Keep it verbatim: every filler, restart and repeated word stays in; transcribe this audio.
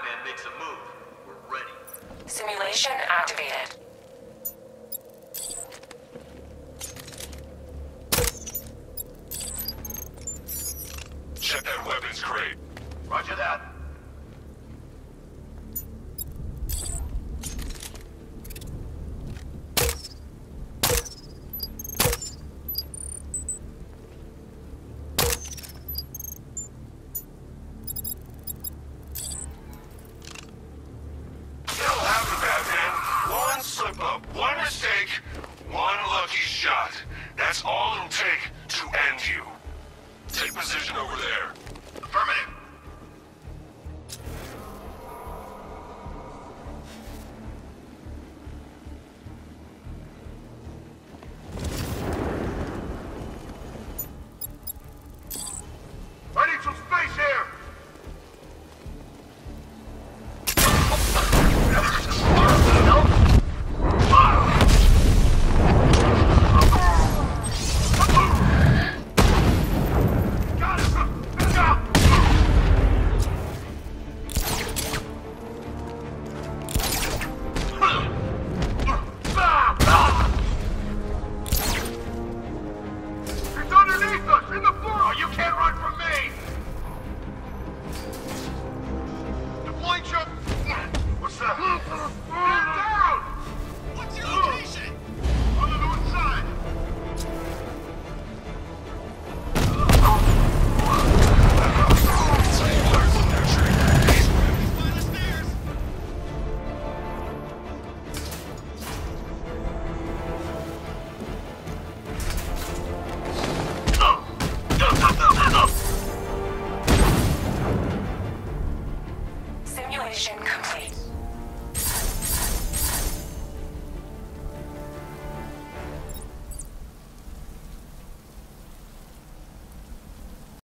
Hawkman makes a move, we're ready. Simulation activated. Check that weapons crate. Roger that. Slip up, one mistake, one lucky shot. That's all it'll take to end you. Take position over there. Affirmative.